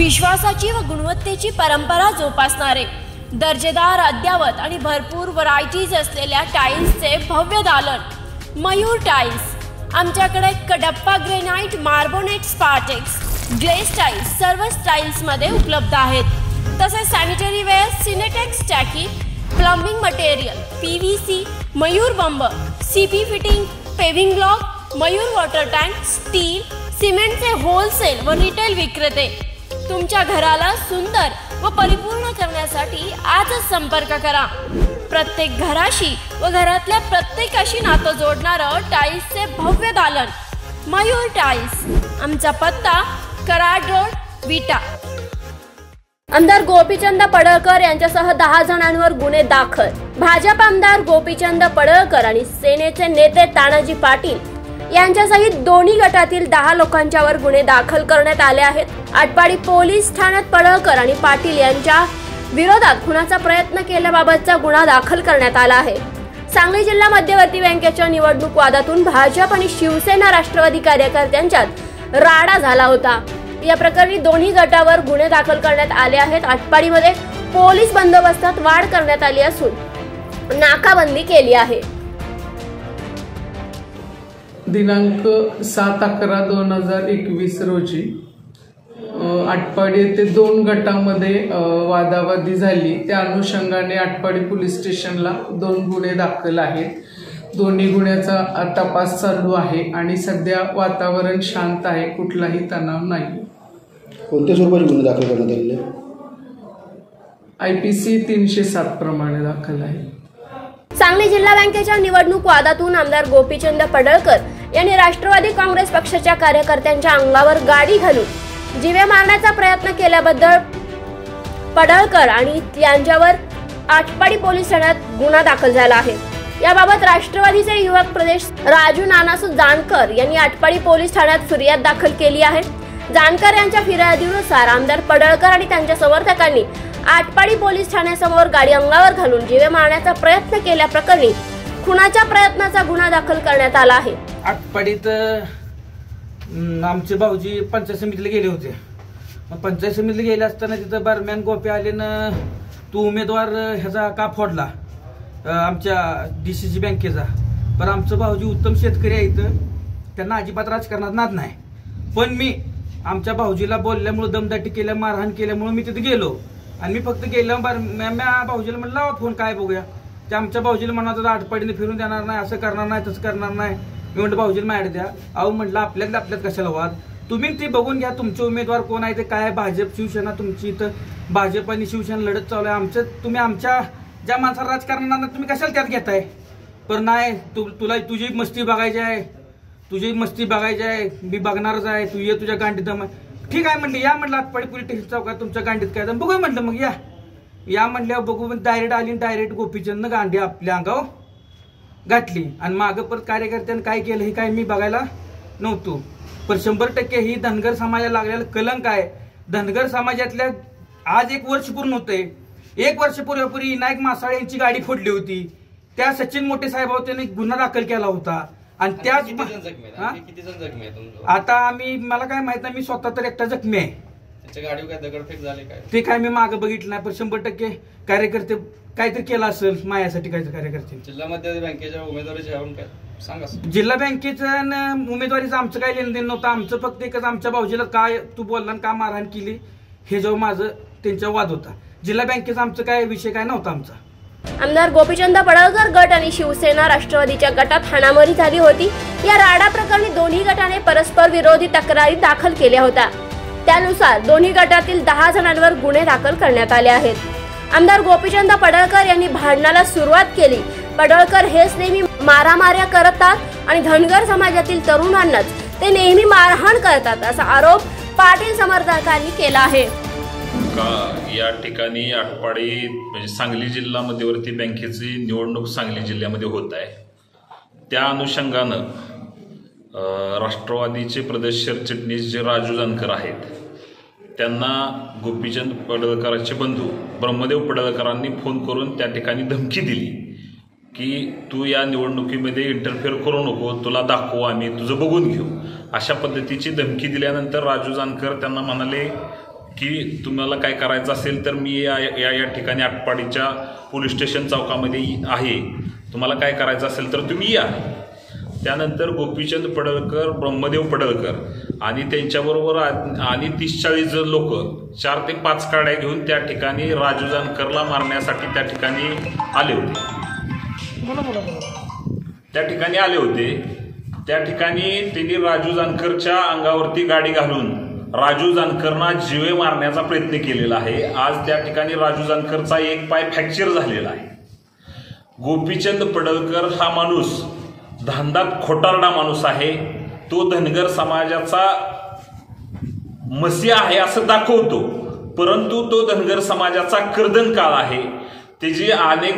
विश्वासाची व गुणवत्तेची परंपरा जोपासणारे, दर्जेदार, अद्यावत आणि भरपूर व्हरायटीज असलेल्या टाईल्सचे भव्य दालन मयूर टाईल्स। आमच्याकडे Kadappa granite, marbonate, Spartex, glaze tiles सर्व स्टाईल्समध्ये उपलब्ध आहेत। तसेच सॅनिटरी वेअर, सिनेटेक्स टाकी, प्लंबिंग मटेरियल, PVC, मयूर बंब, CP fitting, paving block, Mayur water tank, steel, सिमेंटचे होलसेल व रिटेल विक्रेते। तुमच्या घराला सुंदर व परिपूर्ण करण्यासाठी आजच संपर्क करा। प्रत्येक घराशी व घरातल्या प्रत्येकाशी नातं जोडणारं टाईल्सचे भव्य दालन मयूर टाईल्स। आमचा पत्ता कराड रोड, विटा। आमदार गोपीचंद पडळकर यांच्यासह 10 जणांवर गुन्हे दाखल। भाजप आमदार गोपीचंद पडळकर आणि सेनेचे नेते तानाजी पाटील यांच्यासहित दोन्ही गटातील 10 लोकांच्यावर गुन्हे दाखल करण्यात आले आहेत। आटपाडी पोलीस ठाण्यात पडळकर आणि पाटील यांच्या विरोधात खुनाचा प्रयत्न केल्याबाबतचा गुन्हा दाखल करण्यात आला आहे। सांगली जिल्हा मध्यवर्ती बँकेच्या निवडणूक वादातून भाजप आणि शिवसेना राष्ट्रवादी कार्यकर्त्यांच्यात राडा झाला होता। या प्रकरणी दोन्ही गटावर गुन्हे दाखल करण्यात आले आहेत। आटपाडीमध्ये पोलीस बंदोबस्तात वाढ करण्यात आली असून नाकाबंदी केली आहे। दिनांक 7/11/2021 रोजी आटपाडी येथे 2 गटामध्ये वादावादी झाली। त्या अनुषंगाने आटपाडी पोलीस स्टेशनला 2 गुन्हे दाखल आहेत। दोन्ही गुन्ह्याचा तपास चालू आहे आणि सध्या वातावरण शांत आहे, कुठलाही तणाव नाही। कोणत्या स्वरूपाचे गुन्हे दाखल करण्यात आलेले? IPC 307 प्रमाणे दाखल आहे। सांगली जिल्हा बँकेच्या निवडणूक वादातून आमदार गोपीचंद पडळकर यांनी राष्ट्रवादी काँग्रेस पक्षाच्या कार्यकर्त्यांच्या अंगावर गाडी घालून जीवे मारण्याचा प्रयत्न केल्याबद्दल पडळकर आणि यांच्यावर आटपाडी पोलीस ठाण्यात गुन्हा दाखल झाला आहे। याबाबत राष्ट्रवादीचे युवक प्रदेश राजू नानासू जानकर यांनी आटपाडी पोलीस ठाण्यात फिर्याद दाखल केली आहे। जानकर यांच्या फिर्यादीनुसार आमदार पडळकर आणि त्यांच्या समर्थकांनी आटपाडी पोलीस ठाण्यासमोर गाडी अंगावर घालून जीवे मारण्याचा प्रयत्न केल्याप्रकरणी खुनाच्या प्रयत्नाचा गुन्हा दाखल करण्यात आला आहे। आटपाडीत आमचे भाऊजी पंचायत समितीला गेले होते। पंचायत समितीला गेले असताना तिथं बारम्यान गोपी आलेनं तू उमेदवार ह्याचा का फोडला आमच्या DCC बँकेचा। पण आमचं भाऊजी उत्तम शेतकरी आहेत, त्यांना अजिबात राजकारणात नाद नाही। पण मी आमच्या भाऊजीला बोलल्यामुळे, दमदाटी केल्या, मारहाण केल्यामुळे मी तिथे गेलो आणि मी फक्त गेलो भाऊजीला म्हणलं लावा फोन काय बघूया। ते आमच्या भाऊजीला म्हणत होता आटपाडीने फिरून देणार नाही, असं करणार नाही, तसं करणार नाही। मी म्हटलं भाऊजीला माहिती द्या। अहो म्हटलं आपल्यात कशाला वाद, तुम्ही ते बघून घ्या तुमचे उमेदवार कोण आहे ते काय। भाजप शिवसेना तुमची इथं भाजप आणि शिवसेना लढत चालू आहे। तुम्ही आमच्या ज्या माणसाला राजकारणात तुम्ही कशाला त्यात घेताय? पण नाही तुला तुझी मस्ती बघायची आहे, तुझी मस्ती बघायची आहे, मी बघणारच आहे, तू ये तुझ्या गांडीत दम। ठीक आहे म्हटलं, या म्हटलं आटपाडी पोलीस स्टेशन चौकात तुमच्या गांडीत काय दम बघूया म्हटलं। मग या म्हटल्यावर बघू, डायरेक्ट आली, डायरेक्ट गोपीचंद गांडी आपल्या अंगावर घातली आणि मागं परत कार्यकर्त्यांनी काय केलं हे काय मी बघायला नव्हतो। पण 100% ही धनगर समाजाला लागलेलं कलंक आहे। धनगर समाजातल्या आज 1 वर्ष पूर्ण होतंय। 1 वर्षपूर्वी विनायक मासाळे यांची गाडी फोडली होती, त्या सचिन मोठे साहेब त्यांनी गुन्हा दाखल केला होता आणि त्याच आता मला काय माहित नाही, मी स्वतः तर एकटा जखमी आहे। दगडफेक झाले काय ते काय मी मागे बघितलं नाही, पण 100% कार्यकर्ते काहीतरी केलं असेल माझ्यासाठी। काहीतरी कार्यकर्ते जिल्हा मध्यवर्ती बँकेच्या उमेदवारीच्या काय सांगा? जिल्हा बँकेच्या उमेदवारीचं आमचं काही लेनदेन नव्हतं। आमचं फक्त एकच आमच्या भाऊजीला काय तू बोलला का मारहाण केली हे जेव्हा माझं त्यांचा वाद होता। जिल्हा बँकेचा आमचं काय विषय काय नव्हता आमचा। आमदार गोपीचंद पडळकर गट आणि शिवसेना राष्ट्रवादीच्या गटात हाणामारी झाली होती। या राडा प्रकरणी दोन्ही गटाने परस्पर विरोधी तक्रारी दाखल केल्या होत्या। त्यानुसार दोन्ही गटातील 10 जणांवर गुन्हे दाखल करण्यात आले आहेत। आमदार गोपीचंद पडळकर यांनी भांडणाला सुरुवात केली। पडळकर हेच नेहमी मारामाऱ्या करतात आणि धनगर समाजातील तरुणांनाच ते नेहमी मारहाण करतात असा आरोप पाटील समर्थकांनी केला आहे। या ठिकाणी आटपाडी म्हणजे सांगली जिल्हा मध्यवर्ती बँकेची निवडणूक सांगली जिल्ह्यामध्ये होत आहे। त्या अनुषंगानं राष्ट्रवादीचे प्रदेश सरचिटणीस जे राजू जानकर आहेत त्यांना गोपीचंद पडळकरांचे बंधू ब्रह्मदेव पडळकरांनी फोन करून त्या ठिकाणी धमकी दिली की तू या निवडणुकीमध्ये इंटरफेअर करू नको, तुला दाखवू, आम्ही तुझं बघून घेऊ, अशा पद्धतीची धमकी दिल्यानंतर राजू जानकर त्यांना म्हणाले की तुम्हाला काय करायचं असेल तर मी या ठिकाणी आटपाडीच्या पोलीस स्टेशन चौकामध्ये आहे, तुम्हाला काय करायचं असेल तर तुम्ही या. त्यानंतर गोपीचंद पडळकर, ब्रह्मदेव पडळकर आणि त्यांच्याबरोबर आणि 30-40 जण लोक 4 ते 5 काड्या घेऊन त्या ठिकाणी राजू जानकरला मारण्यासाठी त्या ठिकाणी आले होते. त्या ठिकाणी त्यांनी राजू जानकरच्या अंगावरती गाडी घालून राजू जानकरना जीवे मारण्याचा प्रयत्न केलेला आहे. आज त्या ठिकाणी राजू जानकरचा एक पाय फ्रॅक्चर झालेला आहे. गोपीचंद पडळकर हा माणूस धांदात खोटारडा माणूस आहे. तो धनगर समाजाचा मसीहा आहे असं दाखवतो, परंतु तो धनगर समाजाचा कर्दनकाळ आहे. त्याची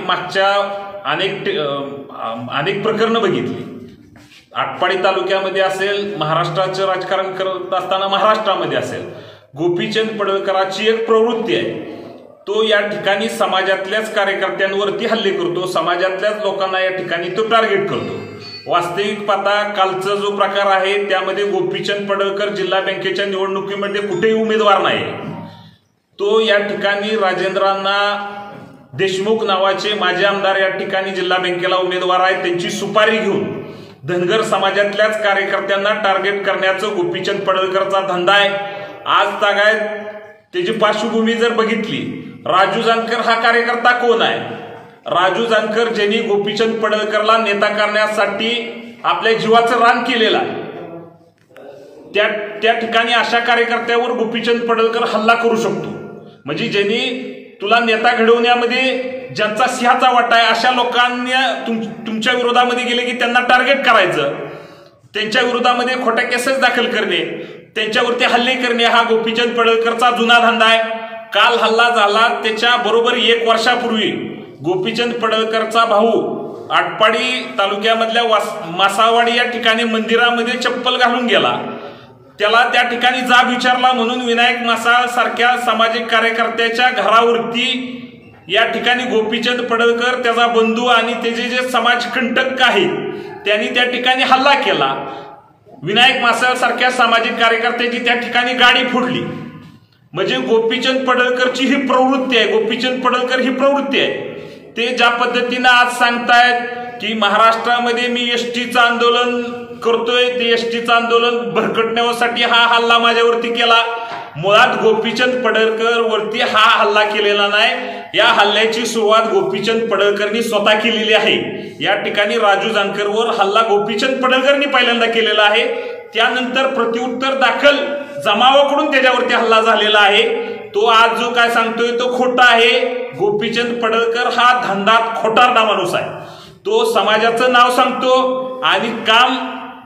अनेक प्रकरणं बघितली. आटपाडी तालुक्यामध्ये असेल, महाराष्ट्राचं राजकारण करत असताना महाराष्ट्रामध्ये असेल, गोपीचंद पडळकराची एक प्रवृत्ती आहे. तो या ठिकाणी समाजातल्याच कार्यकर्त्यांवरती हल्ले करतो, समाजातल्याच लोकांना या ठिकाणी तो टार्गेट करतो. वास्तविक पाहता कालचा जो प्रकार आहे त्यामध्ये गोपीचंद पडळकर जिल्हा बँकेच्या निवडणुकीमध्ये कुठेही उमेदवार नाही. तो या ठिकाणी राजेंद्रांना देशमुख नावाचे माजी आमदार या ठिकाणी जिल्हा बँकेला उमेदवार आहेत, त्यांची सुपारी घेऊन धनगर समाजातल्याच कार्यकर्त्यांना टार्गेट करण्याचं गोपीचंद पडळकरचा धंदा आहे. आज तागायत त्याची पार्श्वभूमी जर बघितली, राजू जानकर हा कार्यकर्ता कोण आहे? राजू जानकर ज्यांनी गोपीचंद पडळकरला नेता करण्यासाठी आपल्या जीवाचं रान केलेलं आहे, त्या ठिकाणी अशा कार्यकर्त्यावर गोपीचंद पडळकर हल्ला करू शकतो. म्हणजे ज्यांनी तुला नेता घडवण्यामध्ये ज्यांचा सिंहाचा वाटा आहे अशा लोकांनी तुमच्या विरोधामध्ये गेले की त्यांना टार्गेट करायचं, त्यांच्या विरोधामध्ये खोट्या केसेस दाखल करणे, त्यांच्यावरती हल्ले करणे हा गोपीचंद पडळकरचा जुना धंदा आहे. काल हल्ला झाला त्याच्या बरोबर 1 वर्षापूर्वी गोपीचंद पडळकरचा भाऊ आटपाडी तालुक्यामधल्या मासावाडी या ठिकाणी मंदिरामध्ये चप्पल घालून गेला. त्याला त्या ठिकाणी जाब विचारला म्हणून विनायक मासाळ सारख्या सामाजिक कार्यकर्त्याच्या घरावरती या ठिकाणी गोपीचंद पडळकर, त्याचा बंधू आणि त्याचे जे समाजकंटक आहेत त्यांनी त्या ठिकाणी हल्ला केला. विनायक मासाळ सारख्या सामाजिक कार्यकर्त्याची त्या ठिकाणी गाडी फोडली. म्हणजे गोपीचंद पडळकरची ही प्रवृत्ती आहे, गोपीचंद पडळकर ही प्रवृत्ती आहे. ते ज्या पद्धतीनं आज सांगतायत की महाराष्ट्रामध्ये मी एसटीचं आंदोलन करतोय, ते एसटीचं आंदोलन भरकटण्यासाठी हा हल्ला माझ्यावरती केला. मुळात गोपीचंद पडळकर वरती हा हल्ला केलेला नाही. या हल्ल्याची सुरुवात गोपीचंद पडळकरनी स्वतः केलेली आहे. या ठिकाणी राजू जानकरवर हल्ला गोपीचंद पडळकरनी पहिल्यांदा केलेला आहे. त्यानंतर प्रत्युत्तर दाखल जमावाकडून त्याच्यावरती हल्ला झालेला आहे. तो आज जो काय सांगतोय तो खोटा आहे. गोपीचंद पडळकर हा धंदात खोटारडा माणूस आहे. तो समाजाचं नाव सांगतो आणि काम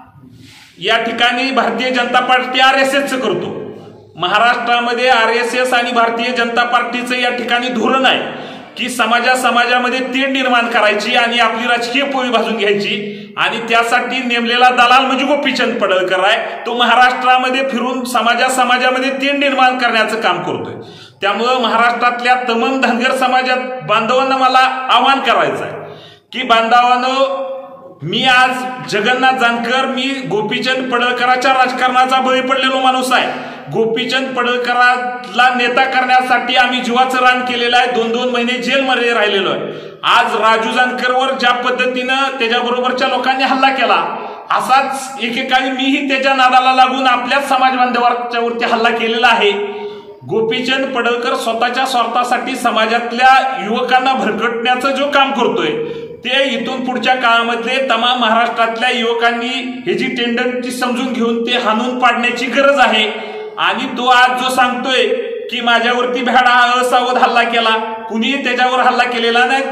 या ठिकाणी भारतीय जनता पार्टी RSSचं करतो. महाराष्ट्रामध्ये RSS आणि भारतीय जनता पार्टीचं या ठिकाणी धोरण आहे की समाजामध्ये तेढ निर्माण करायची आणि आपली राजकीय पोळी भाजून घ्यायची, आणि त्यासाठी नेमलेला दलाल म्हणजे गोपीचंद पडळकर आहे. तो महाराष्ट्रामध्ये फिरून समाजामध्ये तेढ निर्माण करण्याचं काम करतोय. त्यामुळं महाराष्ट्रातल्या तमाम धनगर समाजात बांधवांना मला आवाहन करायचं आहे की बांधवांनो, मी आज जगन्नाथ जानकर, मी गोपीचंद पडळकराच्या राजकारणाचा बळी पडलेलो माणूस आहे. गोपीचंद पडळकराला नेता करण्यासाठी आम्ही जीवाचं रान केलेलं आहे. 2-2 महिने जेलमध्ये राहिलेलो आहे. आज राजू जानकरवर ज्या पद्धतीनं त्याच्याबरोबरच्या लोकांनी हल्ला केला, असाच एकेकाळी मीही त्याच्या नादाला लागून आपल्याच समाज बांधवांच्या वरती हल्ला केलेला आहे. गोपीचंद पडळकर स्वतःच्या स्वार्थासाठी समाजातल्या युवकांना भरकटण्याचं जो काम करतोय ते इथून पुढच्या काळामध्ये तमाम महाराष्ट्रातल्या युवकांनी ह्याची टेंडन्सी समजून घेऊन ते हाणून पाडण्याची गरज आहे. आणि तो आज जो सांगतोय की माझ्यावरती भ्याडा असावध हल्ला केला, कुणीही त्याच्यावर हल्ला केलेला नाही.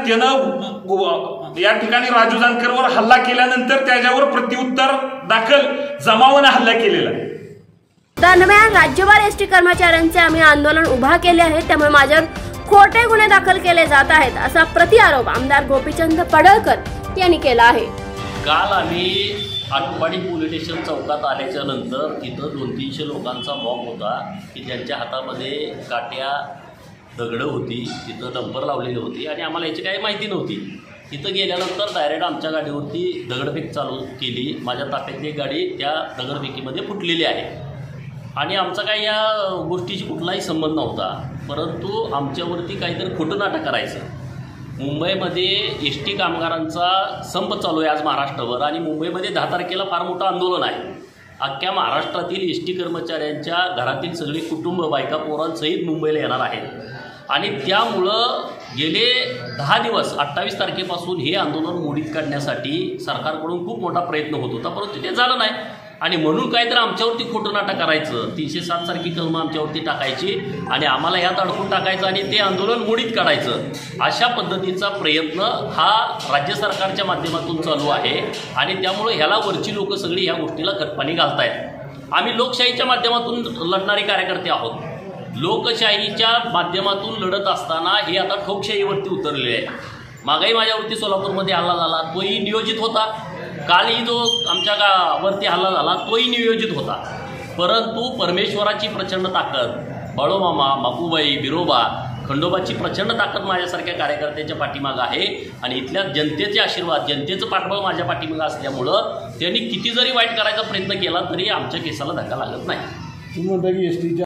त्यानं या ठिकाणी राजू जानकरवर हल्ला केल्यानंतर त्याच्यावर प्रत्युत्तर दाखल जमावानं हल्ला केलेला आहे. दरम्यान राज्यभर एसटी कर्मचाऱ्यांचे आम्ही आंदोलन उभा केले आहे, त्यामुळे माझ्यावर खोटे गुन्हे दाखल केले जात आहेत असा प्रतिआरोप आमदार गोपीचंद पडळकर यांनी केला आहे. काल आम्ही आटपाडी पोलीस स्टेशन चौकात आल्याच्या नंतर तिथं 200-300 लोकांचा मॉब होता की ज्यांच्या हातामध्ये काट्या दगडं होती, तिथं नंबर लावलेली होती आणि आम्हाला याची काही माहिती नव्हती. तिथं गेल्यानंतर डायरेक्ट आमच्या गाडीवरती दगडफेक चालू केली. माझ्या ताफ्यातली एक गाडी त्या दगडफेकीमध्ये फुटलेली आहे. आणि आमचा काही या गोष्टीशी कुठलाही संबंध नव्हता, परंतु आमच्यावरती काहीतरी खोटं नाटक करायचं. मुंबईमध्ये एस टी कामगारांचा संप चालू आहे आज महाराष्ट्रभर, आणि मुंबईमध्ये 10 तारखेला फार मोठं आंदोलन आहे. अख्ख्या महाराष्ट्रातील एस टी कर्मचाऱ्यांच्या घरातील सगळे कुटुंब बायका पोरांसहित मुंबईला येणार आहेत. आणि त्यामुळं गेले 10 दिवस 28 तारखेपासून हे आंदोलन मोडीत काढण्यासाठी सरकारकडून खूप मोठा प्रयत्न होत होता, परंतु ते झालं नाही. आणि म्हणून काहीतरी आमच्यावरती खोटं नाटक करायचं, 307 सारखी कलमं आमच्यावरती टाकायची आणि आम्हाला ह्यात अडकून टाकायचं आणि ते आंदोलन मोडीत काढायचं, अशा पद्धतीचा प्रयत्न हा राज्य सरकारच्या माध्यमातून चालू आहे. आणि त्यामुळे ह्याला वरची लोक सगळी ह्या गोष्टीला खतपाणी घालतायत. आम्ही लोकशाहीच्या माध्यमातून लढणारे कार्यकर्ते आहोत. लोकशाहीच्या माध्यमातून लढत असताना हे आता ठोकशाहीवरती उतरलेले आहे. मागाई माझ्यावरती सोलापूरमध्ये हल्ला झाला, तोही नियोजित होता. कालही जो आमच्या गावावरती हल्ला झाला तोही नियोजित होता. परंतु परमेश्वराची प्रचंड ताकद, बाळोमामा, मापूबाई, बिरोबा, खंडोबाची प्रचंड ताकद माझ्यासारख्या कार्यकर्त्याच्या पाठीमागं आहे. आणि इथल्या जनतेचे आशीर्वाद, जनतेचं पाठबळ माझ्या पाठीमागं असल्यामुळं त्यांनी किती जरी वाईट करायचा प्रयत्न केला तरी आमच्या केसाला धक्का लागत नाही. तुम्ही म्हणता की एस टीच्या